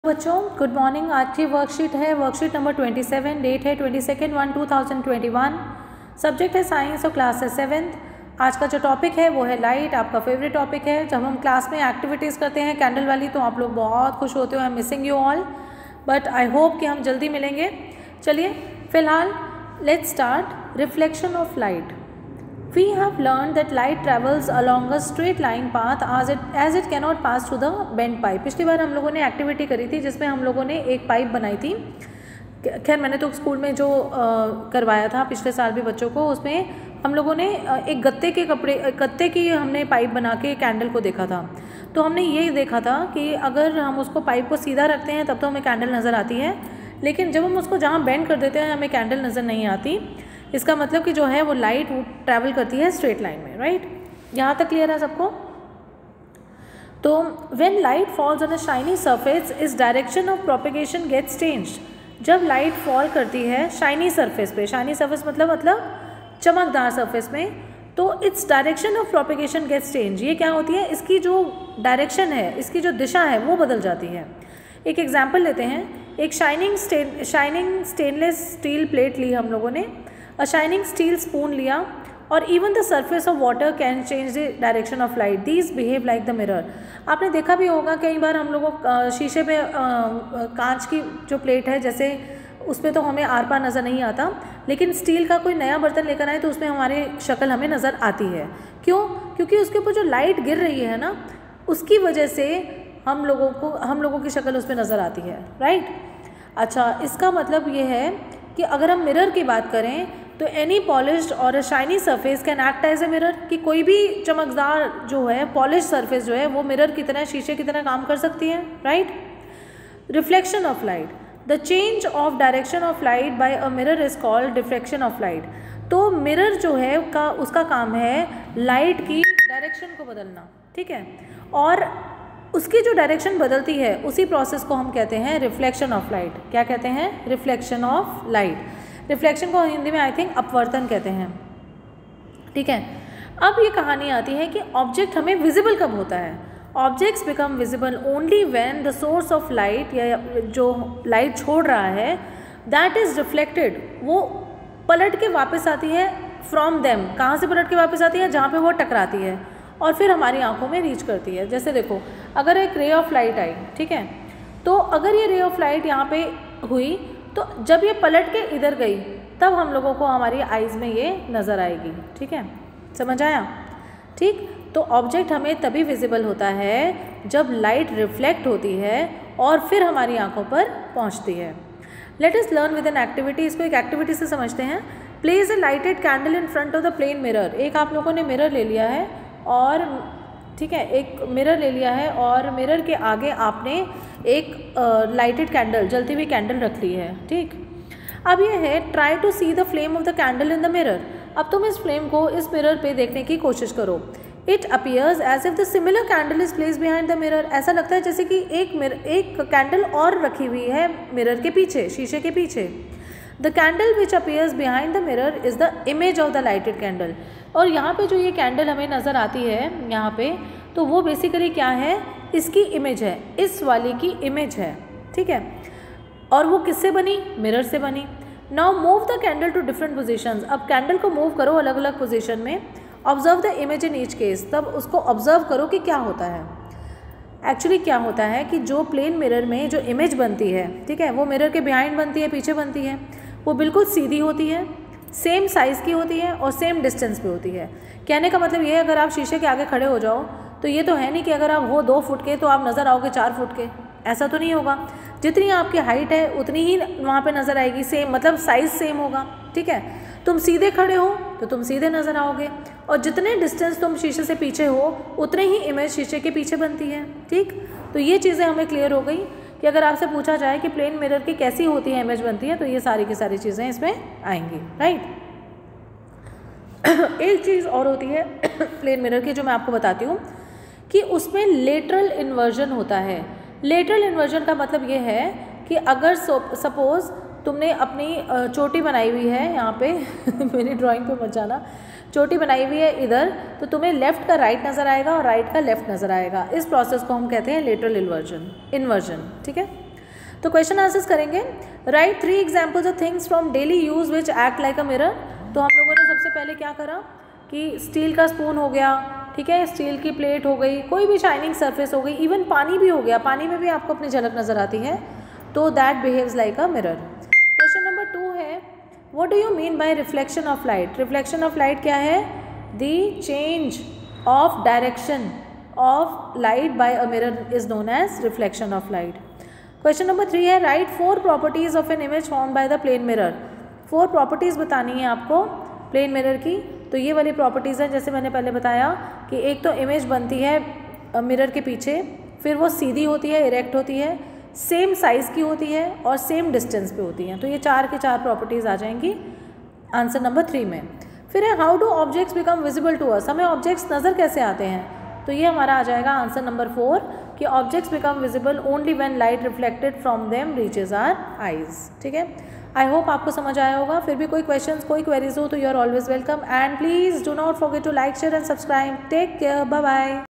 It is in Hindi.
बच्चों गुड मॉर्निंग। आज की वर्कशीट है वर्कशीट नंबर 27, डेट है 22/1/2021, सब्जेक्ट है साइंस और क्लास है 7th। आज का जो टॉपिक है वो है लाइट, आपका फेवरेट टॉपिक है। जब हम क्लास में एक्टिविटीज़ करते हैं कैंडल वाली तो आप लोग बहुत खुश होते हो। I am missing you all, but I hope कि हम जल्दी मिलेंगे। चलिए फिलहाल let's start. Reflection of light. We have learned that light travels along a straight line path as it cannot pass through the bent pipe। पिछली बार हम लोगों ने एक्टिविटी करी थी जिसमें हम लोगों ने एक पाइप बनाई थी। खैर मैंने तो स्कूल में जो करवाया था पिछले साल भी बच्चों को, उसमें हम लोगों ने एक गत्ते की हमने पाइप बना के कैंडल को देखा था। तो हमने ये देखा था कि अगर हम उसको पाइप को सीधा रखते हैं तब तो हमें कैंडल नज़र आती है, लेकिन जब हम उसको जहाँ बेंड कर देते हैं हमें कैंडल नज़र नहीं आती। इसका मतलब कि जो है वो लाइट वो ट्रैवल करती है स्ट्रेट लाइन में, राइट। यहाँ तक क्लियर है सबको? तो when light falls on a shiny surface is direction of propagation gets changed. जब लाइट फॉल करती है शाइनी सरफेस पे, शाइनी सरफेस मतलब चमकदार सरफेस में, तो its direction of propagation gets change. ये क्या होती है, इसकी जो डायरेक्शन है, इसकी जो दिशा है वो बदल जाती है। एक एग्जाम्पल लेते हैं। एक शाइनिंग स्टेनलेस स्टील प्लेट ली हम लोगों ने, अ शाइनिंग स्टील स्पून लिया, और even the surface of water can change the direction of light. These behave like the mirror. आपने देखा भी होगा कई बार हम लोगों शीशे पे कांच की जो प्लेट है, जैसे उसमें तो हमें आर पार नज़र नहीं आता, लेकिन स्टील का कोई नया बर्तन लेकर आए तो उसमें हमारी शक्ल हमें नज़र आती है। क्यों? क्योंकि उसके ऊपर जो लाइट गिर रही है ना, उसकी वजह से हम लोगों की शक्ल उसमें नज़र आती है, राइट। अच्छा, इसका मतलब ये है कि अगर हम मिरर की बात करें तो एनी पॉलिश्ड और a shiny surface can act as a mirror, कि कोई भी चमकदार जो है पॉलिश सरफेस जो है वो मिरर की तरह, शीशे की तरह काम कर सकती है, right. Reflection of light. The change of direction of light by a mirror is called diffraction of light. तो मिरर जो है उसका काम है लाइट की डायरेक्शन को बदलना, ठीक है, और उसकी जो डायरेक्शन बदलती है उसी प्रोसेस को हम कहते हैं रिफ्लेक्शन ऑफ लाइट। क्या कहते हैं? Reflection of light. रिफ्लेक्शन को हिंदी में आई थिंक अपवर्तन कहते हैं, ठीक है। अब ये कहानी आती है कि ऑब्जेक्ट हमें विजिबल कब होता है। Objects become visible only when the source of light, या जो लाइट छोड़ रहा है, दैट इज रिफ्लेक्टेड, वो पलट के वापस आती है फ्रॉम देम। कहाँ से पलट के वापस आती है? जहाँ पे वो टकराती है और फिर हमारी आंखों में रीच करती है। जैसे देखो, अगर एक रे ऑफ लाइट आई, ठीक है, तो अगर ये रे ऑफ लाइट यहाँ पे हुई तो जब ये पलट के इधर गई तब हम लोगों को हमारी आइज़ में ये नज़र आएगी, ठीक है, समझ आया? ठीक, तो ऑब्जेक्ट हमें तभी विजिबल होता है जब लाइट रिफ्लेक्ट होती है और फिर हमारी आंखों पर पहुंचती है। Let us learn with an activity. इसको एक एक्टिविटी से समझते हैं। Place a lighted candle in front of the plane mirror. एक आप लोगों ने मिरर ले लिया है और ठीक है, एक मिरर ले लिया है और मिरर के आगे आपने एक लाइटेड कैंडल, जलती हुई कैंडल रख ली है, ठीक। अब ये है try to see the flame of the candle in the mirror. अब तुम इस फ्लेम को इस मिरर पे देखने की कोशिश करो। It appears as if the similar candle is place behind the mirror. ऐसा लगता है जैसे कि एक कैंडल और रखी हुई है मिरर के पीछे, शीशे के पीछे। The candle which appears behind the mirror is the image of the lighted candle. और यहाँ पे जो ये कैंडल हमें नज़र आती है यहाँ पे, तो वो बेसिकली क्या है? इसकी इमेज है, इस वाली की इमेज है, ठीक है। और वो किससे बनी? मिरर से बनी। Now move the candle to different positions. अब कैंडल को मूव करो अलग अलग पोजीशन में। Observe the image in each case. तब उसको ऑब्जर्व करो कि क्या होता है। एक्चुअली क्या होता है कि जो प्लेन मिरर में जो इमेज बनती है, ठीक है, वो मिरर के बिहाइंड बनती है, पीछे बनती है, वो बिल्कुल सीधी होती है, सेम साइज़ की होती है और सेम डिस्टेंस पे होती है। कहने का मतलब ये है, अगर आप शीशे के आगे खड़े हो जाओ तो ये तो है नहीं कि अगर आप हो 2 फुट के तो आप नज़र आओगे 4 फुट के, ऐसा तो नहीं होगा। जितनी आपकी हाइट है उतनी ही वहाँ पे नज़र आएगी, सेम मतलब साइज़ सेम होगा, ठीक है। तुम सीधे खड़े हो तो तुम सीधे नज़र आओगे, और जितने डिस्टेंस तुम शीशे से पीछे हो उतने ही इमेज शीशे के पीछे बनती है, ठीक। तो ये चीज़ें हमें क्लियर हो गई कि अगर आपसे पूछा जाए कि प्लेन मिरर की कैसी होती है इमेज बनती है, तो ये सारी की सारी चीज़ें इसमें आएंगी, राइट। एक चीज़ और होती है प्लेन मिरर की जो मैं आपको बताती हूँ कि उसमें लेटरल इन्वर्जन होता है। लेटरल इन्वर्जन का मतलब ये है कि अगर सपोज़ तुमने अपनी चोटी बनाई हुई है यहाँ पे मेरी ड्राइंग पे मत जाना, चोटी बनाई हुई है इधर, तो तुम्हें लेफ़्ट का राइट नज़र आएगा और राइट का लेफ़्ट नज़र आएगा। इस प्रोसेस को हम कहते हैं लेटरल इन्वर्जन, ठीक है। तो क्वेश्चन आंसर्स करेंगे। Write 3 examples of things from daily use which act like a mirror. तो हम लोगों ने सबसे पहले क्या करा कि स्टील का स्पून हो गया, ठीक है, स्टील की प्लेट हो गई, कोई भी शाइनिंग सरफेस हो गई, इवन पानी भी हो गया, पानी में भी आपको अपनी झलक नज़र आती है, तो that behaves like a mirror. Question number 2 है, what do you mean by reflection of light. Reflection of light क्या है? The change of direction of light by a mirror is known as reflection of light. Question number 3 है, write 4 properties of an image form by the plane mirror. 4 properties बतानी है आपको प्लेन मिरर की। तो ये वाली प्रॉपर्टीज़ हैं, जैसे मैंने पहले बताया कि एक तो इमेज बनती है मिरर के पीछे, फिर वो सीधी होती है, इरेक्ट होती है, सेम साइज़ की होती है और सेम डिस्टेंस पे होती हैं। तो ये 4 की 4 प्रॉपर्टीज़ आ जाएंगी आंसर नंबर 3 में। फिर है, how do objects become visible to us. हमें ऑब्जेक्ट्स नज़र कैसे आते हैं? तो ये हमारा आ जाएगा आंसर नंबर 4 कि objects become visible only when light reflected from them reaches our eyes. ठीक है, आई होप आपको समझ आया होगा। फिर भी कोई क्वेश्चंस, कोई क्वेरीज हो तो you are always welcome, and please do not forget to like, share and subscribe. Take care, bye bye.